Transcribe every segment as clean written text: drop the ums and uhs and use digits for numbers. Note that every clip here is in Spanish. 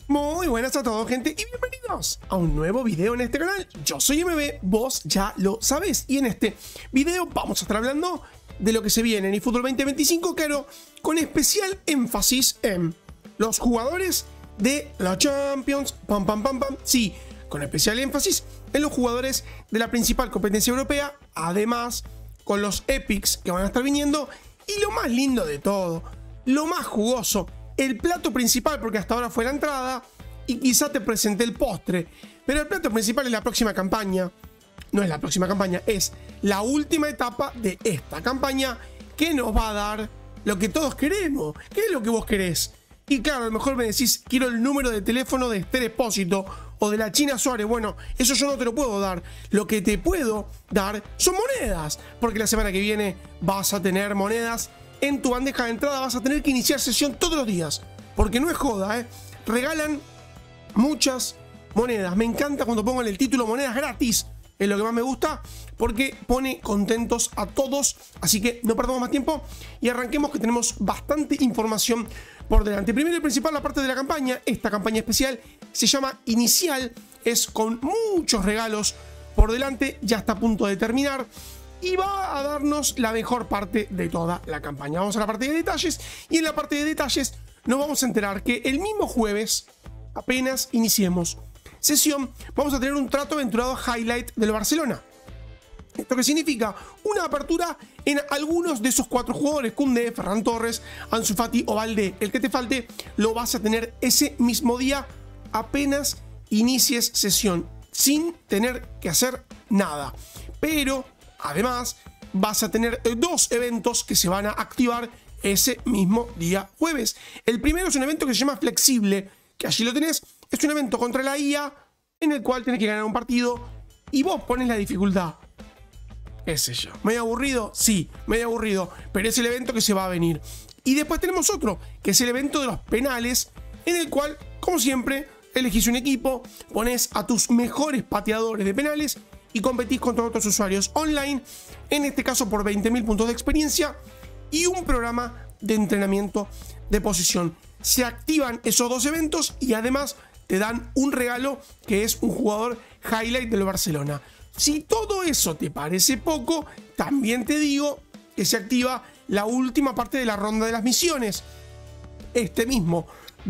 Muy buenas a todos, gente, y bienvenidos a un nuevo video en este canal. Yo soy MB, vos ya lo sabés, y en este video vamos a estar hablando de lo que se viene en eFootball 2025, claro, con especial énfasis en los jugadores de la Champions, sí, con especial énfasis en los jugadores de la principal competencia europea, además con los Epics que van a estar viniendo, y lo más lindo de todo, lo más jugoso, el plato principal, porque hasta ahora fue la entrada y quizá te presenté el postre, pero el plato principal es la próxima campaña. No es la próxima campaña, es la última etapa de esta campaña que nos va a dar lo que todos queremos. ¿Qué es lo que vos querés? Y claro, a lo mejor me decís, quiero el número de teléfono de Esther Espósito o de la China Suárez. Bueno, eso yo no te lo puedo dar. Lo que te puedo dar son monedas, porque la semana que viene vas a tener monedas en tu bandeja de entrada. Vas a tener que iniciar sesión todos los días, porque no es joda, regalan muchas monedas. Me encanta cuando pongan el título monedas gratis, es lo que más me gusta, porque pone contentos a todos. Así que no perdamos más tiempo y arranquemos, que tenemos bastante información por delante. Primero y principal, la parte de la campaña. Esta campaña especial se llama Inicial, es con muchos regalos por delante, ya está a punto de terminar y va a darnos la mejor parte de toda la campaña. Vamos a la parte de detalles, y en la parte de detalles nos vamos a enterar que el mismo jueves, apenas iniciemos sesión, vamos a tener un trato aventurado highlight del Barcelona. ¿Esto qué significa? Una apertura en algunos de esos 4 jugadores: Koundé, Ferran Torres, Ansu Fati o Valdé. El que te falte lo vas a tener ese mismo día, apenas inicies sesión, sin tener que hacer nada. Pero además vas a tener 2 eventos que se van a activar ese mismo día jueves. El primero es un evento que se llama Flexible, que allí lo tenés. Es un evento contra la IA en el cual tenés que ganar un partido y vos pones la dificultad. ¿Qué sé yo? ¿Medio aburrido? Sí, medio aburrido, pero es el evento que se va a venir. Y después tenemos otro, que es el evento de los penales, en el cual, como siempre, elegís un equipo, pones a tus mejores pateadores de penales y competís contra otros usuarios online, en este caso por 20.000 puntos de experiencia y un programa de entrenamiento de posición. Se activan esos 2 eventos y además te dan un regalo, que es un jugador highlight del Barcelona. Si todo eso te parece poco, también te digo que se activa la última parte de la ronda de las misiones. Este mismo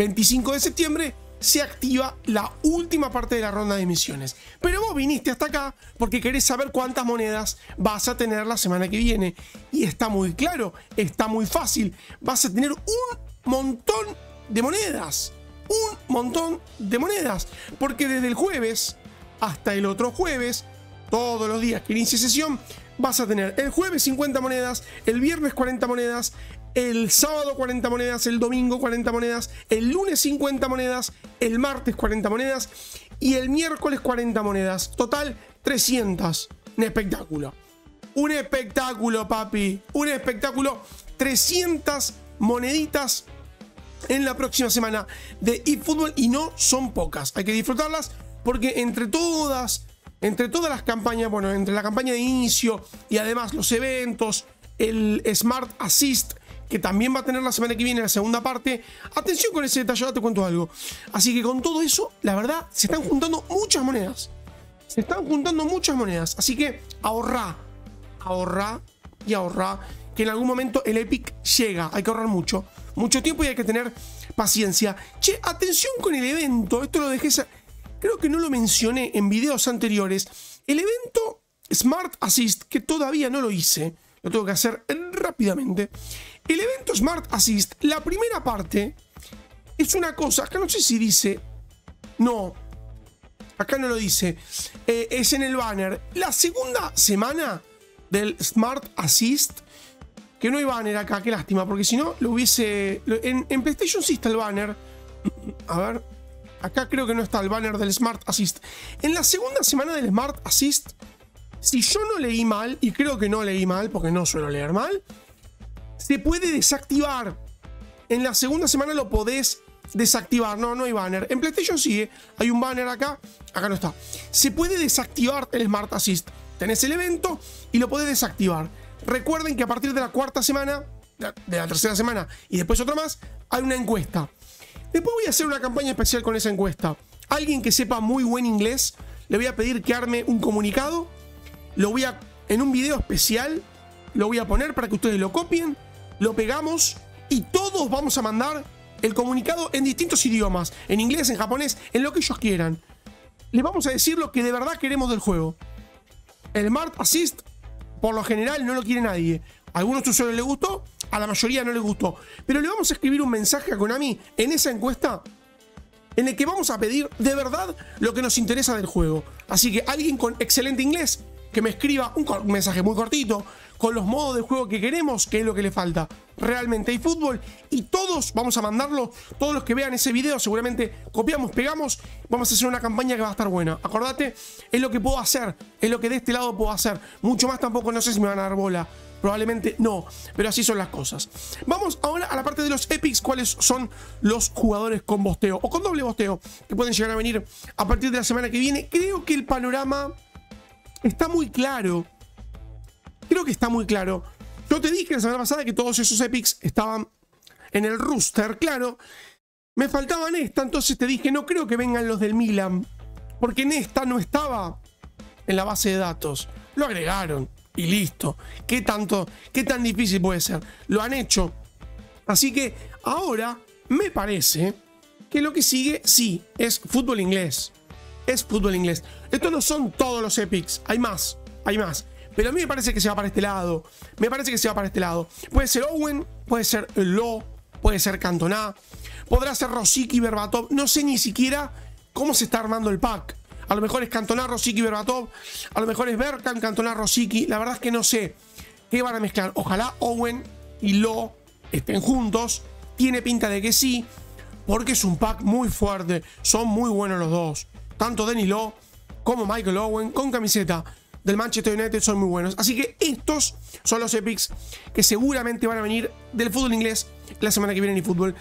25 de septiembre se activa la última parte de la ronda de misiones. Pero vos viniste hasta acá porque querés saber cuántas monedas vas a tener la semana que viene. Y está muy claro, está muy fácil. Vas a tener un montón de monedas. Un montón de monedas. Porque desde el jueves hasta el otro jueves, todos los días que inicie sesión, vas a tener el jueves 50 monedas, el viernes 40 monedas, el sábado 40 monedas, el domingo 40 monedas, el lunes 50 monedas, el martes 40 monedas y el miércoles 40 monedas. Total 300. Un espectáculo. Un espectáculo, papi. Un espectáculo. 300 moneditas en la próxima semana de eFootball, y no son pocas. Hay que disfrutarlas porque entre todas las campañas, bueno, entre la campaña de inicio y además los eventos, el Smart Assist, que también va a tener la semana que viene la segunda parte. Atención con ese detalle, ahora te cuento algo. Así que con todo eso, la verdad, se están juntando muchas monedas. Se están juntando muchas monedas. Así que ahorrá y ahorrá, que en algún momento el Epic llega. Hay que ahorrar mucho tiempo y hay que tener paciencia. Che, atención con el evento. Esto lo dejé, creo que no lo mencioné en videos anteriores. El evento Smart Assist, que todavía no lo hice, lo tengo que hacer rápidamente. El evento Smart Assist, la primera parte es una cosa, acá no sé si dice, no, acá no lo dice, es en el banner. La segunda semana del Smart Assist, que no hay banner acá, qué lástima, porque si no lo hubiese, en PlayStation sí está el banner. A ver, acá creo que no está el banner del Smart Assist. En la segunda semana del Smart Assist, si yo no leí mal, y creo que no leí mal porque no suelo leer mal, se puede desactivar. En la segunda semana lo podés desactivar. No hay banner. En PlayStation sí, hay un banner acá. Acá no está. Se puede desactivar el Smart Assist. Tenés el evento y lo podés desactivar. Recuerden que a partir de la 4ª semana, de la 3ª semana y después otra más, hay una encuesta. Después voy a hacer una campaña especial con esa encuesta. Alguien que sepa muy buen inglés, le voy a pedir que arme un comunicado. En un video especial, lo voy a poner para que ustedes lo copien, lo pegamos y todos vamos a mandar el comunicado en distintos idiomas. En inglés, en japonés, en lo que ellos quieran. Les vamos a decir lo que de verdad queremos del juego. El Smart Assist, por lo general, no lo quiere nadie. A algunos usuarios les gustó, a la mayoría no les gustó. Pero le vamos a escribir un mensaje a Konami en esa encuesta en el que vamos a pedir de verdad lo que nos interesa del juego. Así que alguien con excelente inglés que me escriba un mensaje muy cortito con los modos de juego que queremos, que es lo que le falta. Realmente hay fútbol y todos vamos a mandarlo, todos los que vean ese video seguramente copiamos, pegamos, vamos a hacer una campaña que va a estar buena. Acordate, es lo que puedo hacer, es lo que de este lado puedo hacer. Mucho más tampoco, no sé si me van a dar bola. Probablemente no, pero así son las cosas. Vamos ahora a la parte de los epics, cuáles son los jugadores con bosteo o con doble bosteo que pueden llegar a venir a partir de la semana que viene. Creo que el panorama está muy claro. Creo que está muy claro. Yo te dije la semana pasada que todos esos epics estaban en el roster, claro. Me faltaba Nesta, entonces te dije, no creo que vengan los del Milan, porque Nesta no estaba en la base de datos. Lo agregaron y listo. ¿Qué tan difícil puede ser? Lo han hecho. Así que ahora me parece que lo que sigue, sí, es fútbol inglés. Es fútbol inglés. Estos no son todos los epics. Hay más, hay más. Pero a mí me parece que se va para este lado. Me parece que se va para este lado. Puede ser Owen, puede ser Lo, puede ser Cantona, podrá ser Rosicky, Berbatov. No sé ni siquiera cómo se está armando el pack. A lo mejor es Cantona, Rosicky, Berbatov. A lo mejor es Bergkamp, Cantona, Rosicky. La verdad es que no sé qué van a mezclar. Ojalá Owen y Lo estén juntos. Tiene pinta de que sí, porque es un pack muy fuerte. Son muy buenos los dos. Tanto Denis Lo como Michael Owen con camiseta del Manchester United son muy buenos. Así que estos son los epics que seguramente van a venir del fútbol inglés la semana que viene en eFootball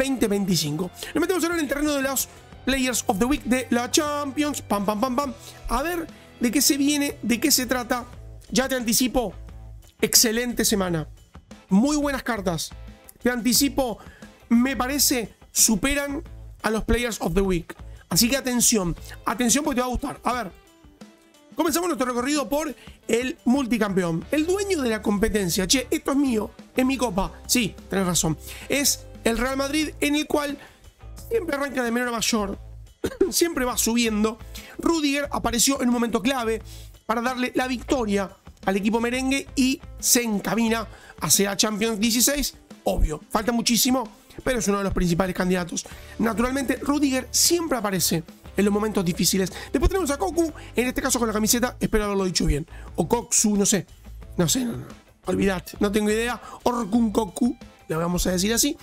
2025. Nos metemos ahora en el terreno de los Players of the Week de la Champions. Pam, pam, pam, pam. A ver de qué se viene, de qué se trata. Ya te anticipo, excelente semana. Muy buenas cartas. Te anticipo, me parece, superan a los Players of the Week. Así que atención, atención porque te va a gustar. A ver, comenzamos nuestro recorrido por el multicampeón. El dueño de la competencia. Che, esto es mío, es mi copa. Sí, tenés razón. Es el Real Madrid, en el cual siempre arranca de menor a mayor. Siempre va subiendo. Rudiger apareció en un momento clave para darle la victoria al equipo merengue y se encamina hacia Champions 16. Obvio, falta muchísimo, pero es uno de los principales candidatos. Naturalmente, Rudiger siempre aparece en los momentos difíciles. Después tenemos a Koku, en este caso con la camiseta, espero haberlo dicho bien. O Koksu, no sé. No. Olvidate, no tengo idea. Orkun Koku, le vamos a decir así.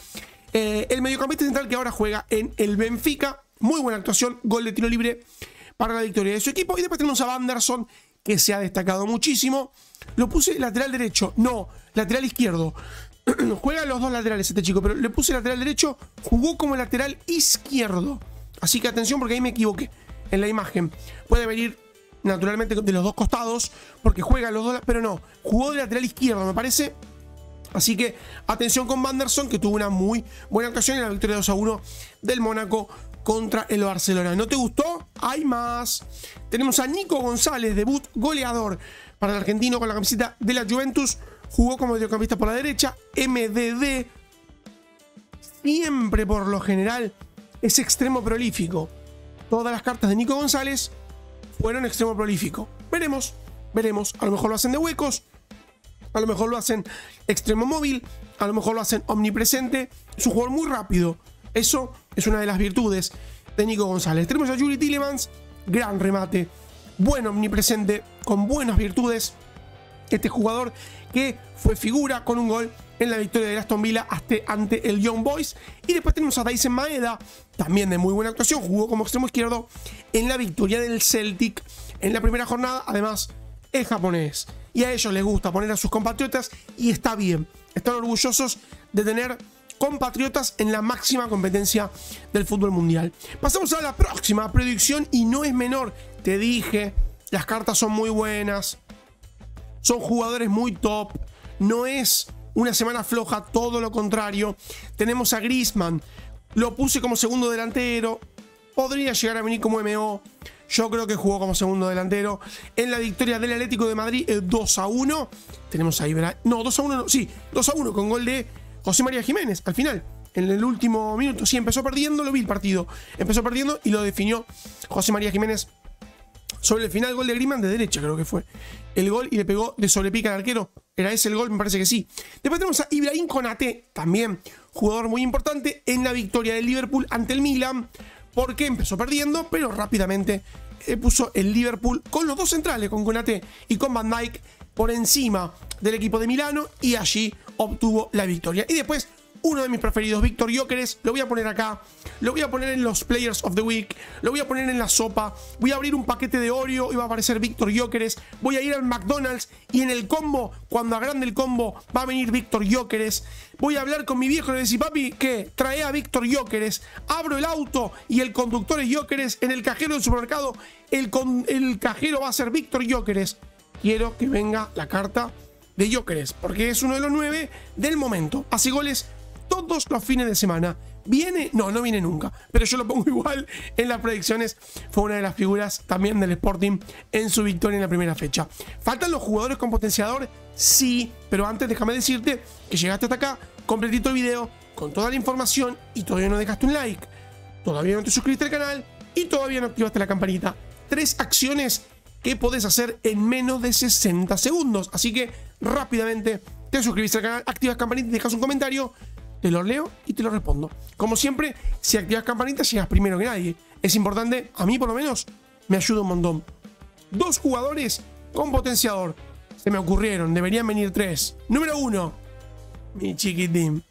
El mediocampista central que ahora juega en el Benfica. Muy buena actuación, gol de tiro libre para la victoria de su equipo. Y después tenemos a Vanderson, que se ha destacado muchísimo. Lo puse lateral derecho, no, lateral izquierdo. Juega los dos laterales este chico, pero le puse lateral derecho, jugó como lateral izquierdo. Así que atención porque ahí me equivoqué en la imagen. Puede venir naturalmente de los dos costados porque juega los dos, pero no, jugó de lateral izquierdo me parece. Así que atención con Vanderson, que tuvo una muy buena actuación en la victoria 2-1 del Mónaco contra el Barcelona. ¿No te gustó? Hay más. Tenemos a Nico González, debut goleador para el argentino con la camiseta de la Juventus. Jugó como mediocampista por la derecha. MDD. Siempre por lo general es extremo prolífico. Todas las cartas de Nico González fueron extremo prolífico. Veremos. A lo mejor lo hacen de huecos. A lo mejor lo hacen extremo móvil. A lo mejor lo hacen omnipresente. Es un jugador muy rápido. Eso es una de las virtudes de Nico González. Tenemos a Yuri Tillemans. Gran remate. Buen omnipresente. Con buenas virtudes. Este jugador que fue figura con un gol en la victoria de Aston Villa ante el Young Boys. Y después tenemos a Daisen Maeda, también de muy buena actuación, jugó como extremo izquierdo en la victoria del Celtic en la primera jornada. Además, es japonés y a ellos les gusta poner a sus compatriotas y está bien, están orgullosos de tener compatriotas en la máxima competencia del fútbol mundial. Pasamos a la próxima predicción y no es menor, te dije, las cartas son muy buenas. Son jugadores muy top. No es una semana floja, todo lo contrario. Tenemos a Griezmann Lo puse como segundo delantero. Podría llegar a venir como MO. Yo creo que jugó como segundo delantero en la victoria del Atlético de Madrid 2-1. Tenemos ahí, ¿verdad? No, 2-1 no. Sí, 2-1 con gol de José María Jiménez. Al final, en el último minuto. Sí, empezó perdiendo, lo vi el partido. Empezó perdiendo y lo definió José María Jiménez sobre el final. Gol de Griezmann de derecha, creo que fue el gol, y le pegó de sobrepica al arquero. ¿Era ese el gol? Me parece que sí. Después tenemos a Ibrahim Konaté, también jugador muy importante en la victoria del Liverpool ante el Milan, porque empezó perdiendo, pero rápidamente puso el Liverpool con los dos centrales, con Konaté y con Van Dijk, por encima del equipo de Milano, y allí obtuvo la victoria. Y después, uno de mis preferidos, Víctor Gyökeres, lo voy a poner acá, lo voy a poner en los Players of the Week, lo voy a poner en la sopa, voy a abrir un paquete de Oreo y va a aparecer Víctor Gyökeres, voy a ir al McDonald's y en el combo, cuando agrande el combo, va a venir Víctor Gyökeres, voy a hablar con mi viejo y le voy a decir, papi, ¿qué? Trae a Víctor Gyökeres, abro el auto y el conductor es Gyökeres, en el cajero del supermercado, el cajero va a ser Víctor Gyökeres. Quiero que venga la carta de Gyökeres, porque es uno de los 9 del momento, hace goles todos los fines de semana. ¿Viene? No, no viene nunca. Pero yo lo pongo igual en las predicciones. Fue una de las figuras también del Sporting en su victoria en la primera fecha. ¿Faltan los jugadores con potenciador? Sí. Pero antes déjame decirte que llegaste hasta acá, completito el video, con toda la información, y todavía no dejaste un like, todavía no te suscribiste al canal y todavía no activaste la campanita. 3 acciones que podés hacer en menos de 60 segundos. Así que rápidamente te suscribís al canal, activas campanita y dejas un comentario. Te lo leo y te lo respondo. Como siempre, si activas campanita llegas primero que nadie. Es importante, a mí por lo menos, me ayuda un montón. 2 jugadores con potenciador. Se me ocurrieron, deberían venir 3. Número 1, mi chiquitín.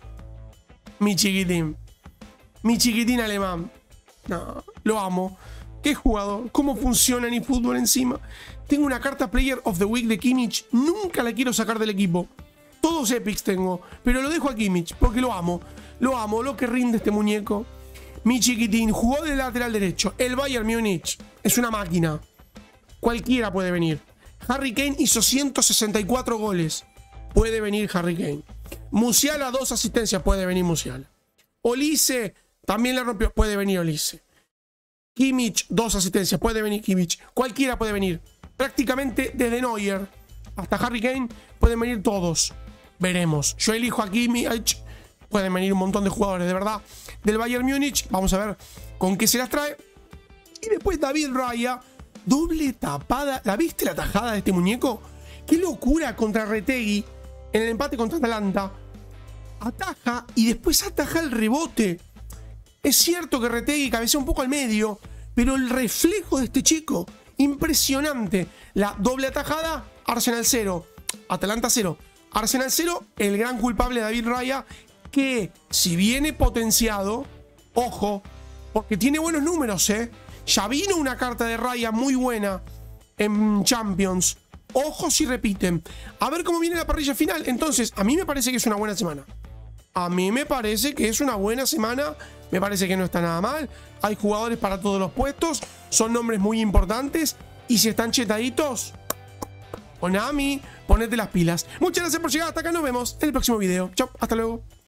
Mi chiquitín. Mi chiquitín alemán. No, lo amo. Qué jugador, cómo funciona en eFootball encima. Tengo una carta Player of the Week de Kimmich. Nunca la quiero sacar del equipo. Todos epics tengo, pero lo dejo a Kimmich porque lo amo, lo que rinde este muñeco. Mi chiquitín jugó de lateral derecho. El Bayern Múnich es una máquina. Cualquiera puede venir. Harry Kane hizo 164 goles. Puede venir Harry Kane. Musiala 2 asistencias. Puede venir Musiala. Olise también la rompió. Puede venir Olise. Kimmich 2 asistencias. Puede venir Kimmich. Cualquiera puede venir. Prácticamente desde Neuer hasta Harry Kane pueden venir todos. Veremos. Yo elijo a Kimmich. Pueden venir un montón de jugadores, de verdad, del Bayern Múnich. Vamos a ver con qué se las trae. Y después David Raya. Doble tapada. ¿La viste la tajada de este muñeco? ¡Qué locura contra Retegui! En el empate contra Atalanta. Ataja y después ataja el rebote. Es cierto que Retegui cabecea un poco al medio, pero el reflejo de este chico, impresionante. La doble atajada, Arsenal 0, Atalanta 0. Arsenal 0, el gran culpable David Raya, que si viene potenciado, ojo, porque tiene buenos números, ya vino una carta de Raya muy buena en Champions. Ojo si repiten. A ver cómo viene la parrilla final. Entonces, a mí me parece que es una buena semana. A mí me parece que es una buena semana. Me parece que no está nada mal. Hay jugadores para todos los puestos. Son nombres muy importantes. Y si están chetaditos, Konami, ponete las pilas. Muchas gracias por llegar hasta acá. Nos vemos en el próximo video. Chao, hasta luego.